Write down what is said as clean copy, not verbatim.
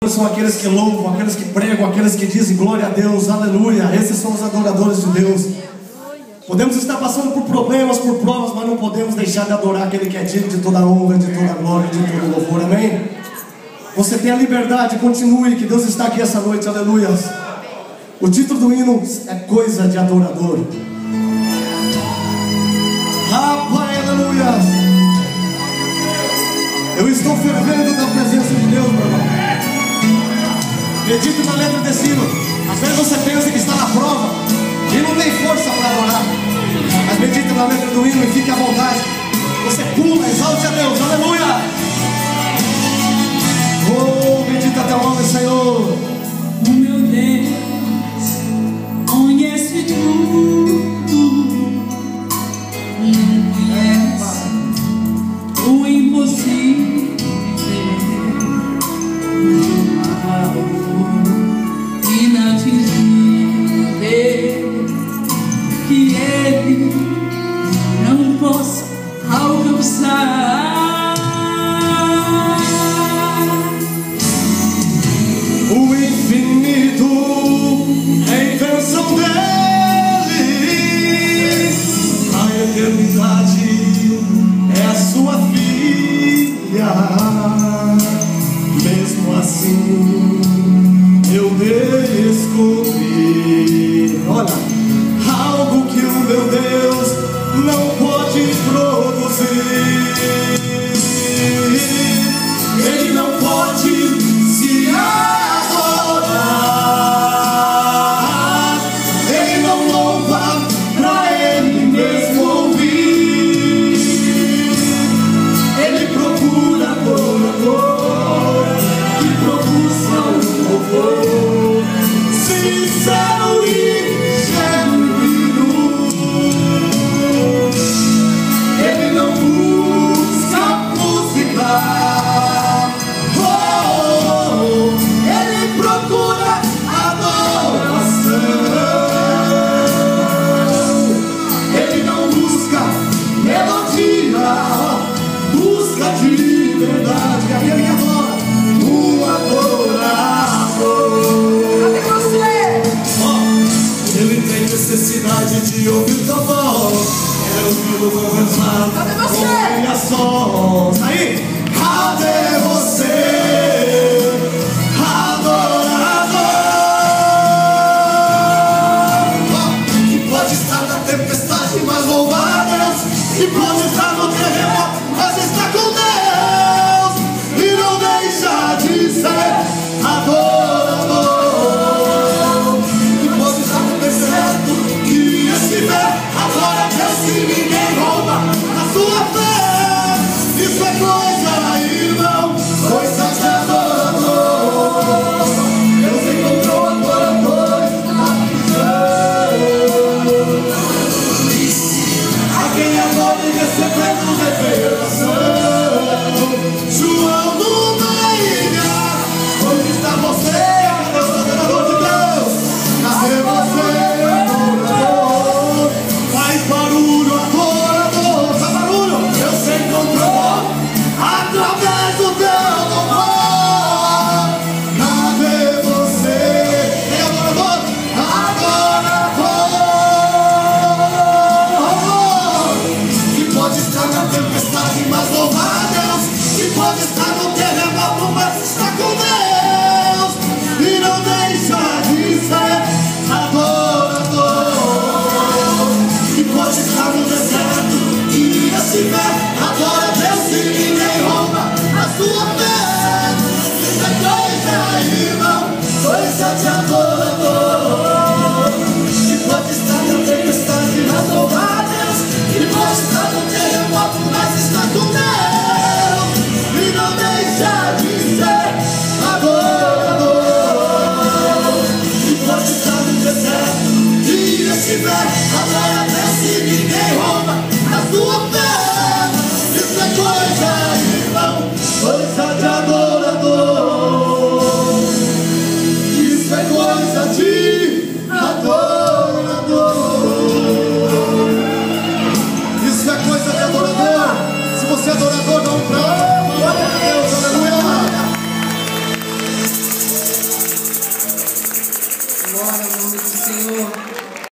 São aqueles que louvam, aqueles que pregam, aqueles que dizem glória a Deus, aleluia. Esses são os adoradores de Deus. Podemos estar passando por problemas, por provas, mas não podemos deixar de adorar aquele que é digno de toda honra, de toda glória, de todo louvor, amém? Você tem a liberdade, continue, que Deus está aqui essa noite, aleluia. O título do hino é Coisa de Adorador. Rapaz, aleluia. Eu estou fervendo da presença de Deus, meu irmão. Medite na letra desse hino. Às vezes você pensa que está na prova e não tem força para adorar, mas medite na letra do hino e fique à vontade. Você pula, exalte a Deus, aleluia. Oh, medita teu nome, Senhor. O meu Deus conhece tudo, não conhece o impossível, inatingível, que Ele não possa alcançar. O infinito é a invenção dele, a eternidade é a sua filha. Mesmo assim eu descobri, olha, algo que o meu Deus não pode produzir. Ele não pode se adorar, ele não louva pra ele mesmo ouvir. Ele procura adorador que produza um louvor sincero e genuíno. Ele não busca música, ele procura adoração. Ele não busca melodia, busca de verdade aquele que adora, um adorador. Cadê você? Ele tem necessidade de ouvir tua voz, quer ouvi-lo conversar. Cadê você? Com ele a sós. Aí, cadê você, adorador? Que pode estar na tempestade, mas louva a Deus. Que pode estar no terremoto, mas está com Deus. E não deixa de ser adorador. Que pode estar no deserto e estiver, adora a Deus que ninguém rouba a sua fé. Isso é coisa, irmão, coisa de adorador. Deus encontrou adoradores na prisão, a quem adora e recebendo revelação. João numa ilha, onde está você, adorador de Deus? Cadê você, adorador? Faz barulho, adorador, faz barulho. Deus se encontrou através do teu louvor. Cadê você, adorador? Adorador, que pode estar na tempestade, mas louva a Deus. Que pode estar no terremoto, mas está com Deus. E não deixa de ser adorador. Que pode estar no deserto e estiver, adora a Deus e ninguém rouba a sua fé. Isso é coisa, irmão, coisa de adorador. Que pode estar na tempestade, mas louva a Deus. Que pode estar no terremoto, mas está com Deus. E não deixa de ser adorador. Que pode estar no deserto e estiver, adora a Deus e ninguém rouba a sua fé. Isso é coisa, irmão, coisa de adorador. Isso é Glória ao nome do Senhor.